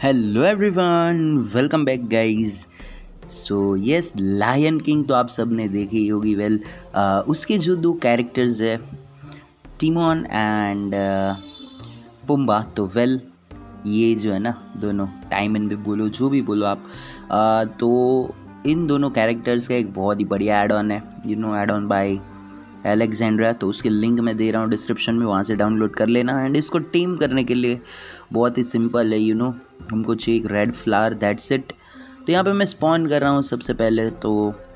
Hello everyone, welcome back guys. So yes, Lion King तो आप सब ने देखी ही होगी। उसके जो दो कैरेक्टर्स है टिमोन एंड पुम्बा, तो ये जो है ना दोनों, टाइमन भी बोलो जो भी बोलो आप, तो इन दोनों कैरेक्टर्स का एक बहुत ही बढ़िया एड ऑन है, एड ऑन बाय एलेक्जेंड्रा। तो उसके लिंक मैं दे रहा हूँ डिस्क्रिप्शन में, वहाँ से डाउनलोड कर लेना। एंड इसको टीम करने के लिए बहुत ही सिंपल है, हमको चाहिए एक रेड फ्लावर, दैट्स इट। तो यहाँ पे मैं स्पॉन कर रहा हूँ सबसे पहले तो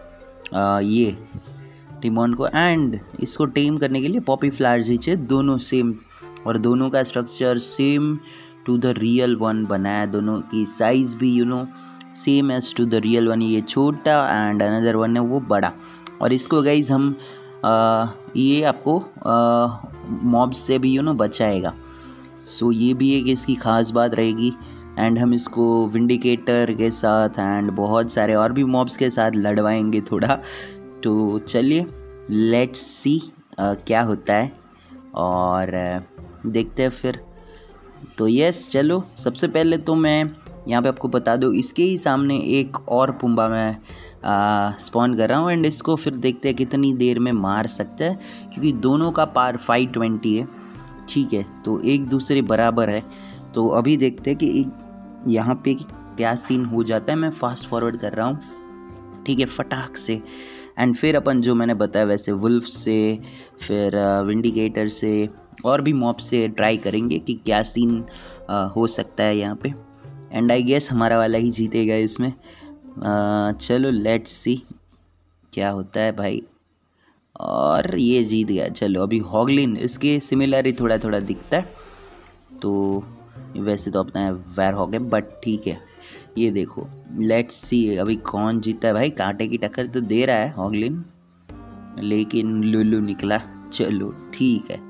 ये टिमोन को, एंड इसको टीम करने के लिए पॉपी फ्लावर्स ही चाहिए, दोनों सेम, और दोनों का structure same to the real one बनाया, दोनों की साइज़ भी same as to the real one. ये छोटा एंड अनदर वन है वो बड़ा। और इसको गाइज हम ये आपको मॉब्स से भी बचाएगा। सो ये भी एक इसकी ख़ास बात रहेगी। एंड हम इसको विंडिकेटर के साथ एंड बहुत सारे और भी मॉब्स के साथ लड़वाएंगे थोड़ा। तो चलिए लेट्स सी क्या होता है और देखते हैं फिर। तो यस, चलो सबसे पहले तो मैं यहाँ पे आपको बता दूँ, इसके ही सामने एक और पुम्बा मैं स्पॉन कर रहा हूँ। एंड इसको फिर देखते हैं कितनी देर में मार सकता है, क्योंकि दोनों का पार 520 है, ठीक है, तो एक दूसरे बराबर है। तो अभी देखते हैं कि यहाँ पे क्या सीन हो जाता है। मैं फास्ट फॉरवर्ड कर रहा हूँ, ठीक है, फटाक से। एंड फिर अपन जो मैंने बताया वैसे वुल्फ से, फिर विंडिकेटर से और भी मॉब से ट्राई करेंगे कि क्या सीन हो सकता है यहाँ पे। एंड आई गेस हमारा वाला ही जीतेगा इसमें। चलो लेट्स सी क्या होता है भाई। और ये जीत गया। चलो अभी हॉगलिन, इसके सिमिलर ही थोड़ा थोड़ा दिखता है, तो वैसे तो अपना वेयरहॉग है, बट ठीक है। ये देखो, लेट्स सी अभी कौन जीता है भाई। कांटे की टक्कर तो दे रहा है हॉगलिन, लेकिन लुल्लू निकला। चलो ठीक है।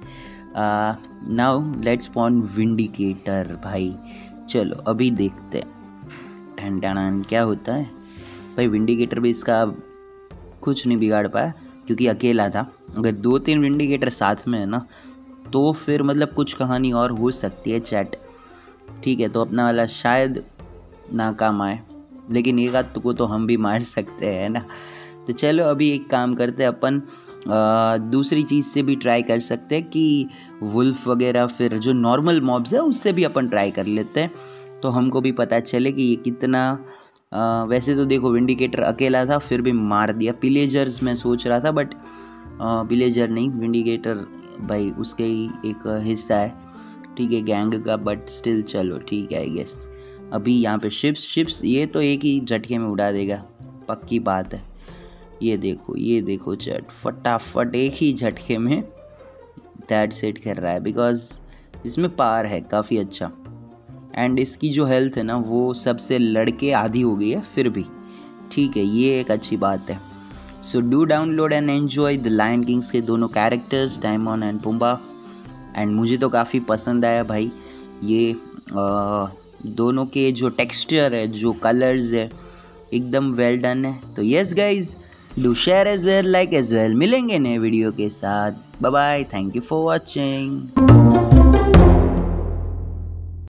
नाउ लेट्स स्पॉन विंडिकेटर भाई। चलो अभी देखते हैं टन टन क्या होता है भाई। विंडिकेटर भी इसका कुछ नहीं बिगाड़ पाया, क्योंकि अकेला था। अगर 2-3 विंडिकेटर साथ में है ना, तो फिर मतलब कुछ कहानी और हो सकती है चैट, ठीक है। तो अपना वाला शायद नाकाम आए, लेकिन एक आध को तो हम भी मार सकते हैं ना। तो चलो अभी एक काम करते हैं अपन, दूसरी चीज़ से भी ट्राई कर सकते हैं कि वुल्फ वगैरह, फिर जो नॉर्मल मॉब्स है उससे भी अपन ट्राई कर लेते हैं, तो हमको भी पता चले कि ये कितना। वैसे तो देखो विंडिकेटर अकेला था, फिर भी मार दिया। पिलेजर्स मैं सोच रहा था, बट पिलेजर नहीं, विंडिकेटर भाई उसके ही एक हिस्सा है, ठीक है, गैंग का, बट स्टिल चलो ठीक है आई गेस। अभी यहाँ पे शिप्स ये तो एक ही झटके में उड़ा देगा, पक्की बात है। ये देखो चट, फटाफट एक ही झटके में दैट सेट कर रहा है, बिकॉज इसमें पावर है काफ़ी अच्छा। एंड इसकी जो हेल्थ है ना वो सबसे लड़के आधी हो गई है, फिर भी ठीक है, ये एक अच्छी बात है। So do download and enjoy the Lion King's के दोनों characters, Timon and Pumbaa. And मुझे तो काफ़ी पसंद आया भाई। ये दोनों के जो टेक्सचर है, जो कलर्स है, एकदम वेल डन है। तो yes guys, do share as well, like as well. मिलेंगे नए वीडियो के साथ। Bye bye, thank you for watching.